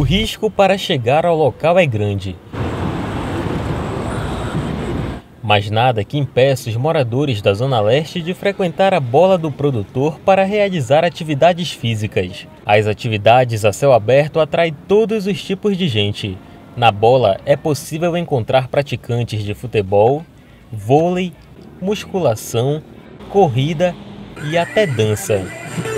risco para chegar ao local é grande. Mas nada que impeça os moradores da Zona Leste de frequentar a Bola do Produtor para realizar atividades físicas. As atividades a céu aberto atraem todos os tipos de gente. Na Bola é possível encontrar praticantes de futebol, vôlei, musculação, corrida e até dança.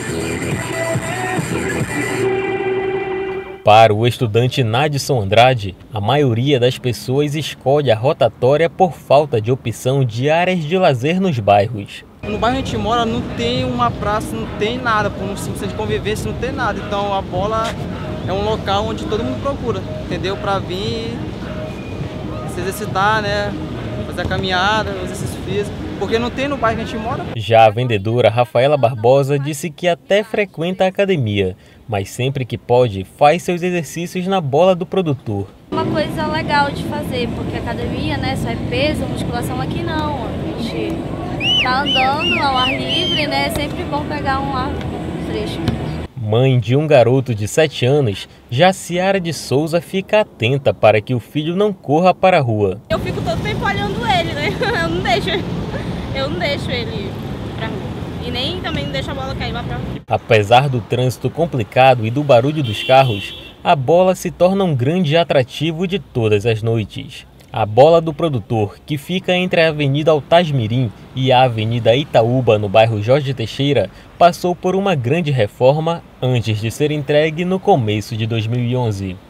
Para o estudante Nadson Andrade, a maioria das pessoas escolhe a rotatória por falta de opção de áreas de lazer nos bairros. No bairro onde a gente mora não tem uma praça, não tem nada, por um simples de convivência não tem nada. Então a Bola é um local onde todo mundo procura, entendeu? Para vir se exercitar, né? Fazer a caminhada, o exercício físico, porque não tem no bairro que a gente mora. Já a vendedora Rafaela Barbosa disse que até frequenta a academia, mas sempre que pode faz seus exercícios na Bola do Produtor. Uma coisa legal de fazer, porque a academia, né, só é peso, musculação aqui não. A gente tá andando ao ar livre, né, é sempre bom pegar um ar fresco. Mãe de um garoto de 7 anos, Jaciara de Souza fica atenta para que o filho não corra para a rua. Eu fico todo tempo olhando ele, né? Eu não deixo ele pra rua. E nem também não deixo a bola cair lá pra rua. Apesar do trânsito complicado e do barulho dos carros, a Bola se torna um grande atrativo de todas as noites. A Bola do Produtor, que fica entre a Avenida Altasmirim e a Avenida Itaúba, no bairro Jorge Teixeira, passou por uma grande reforma antes de ser entregue no começo de 2011.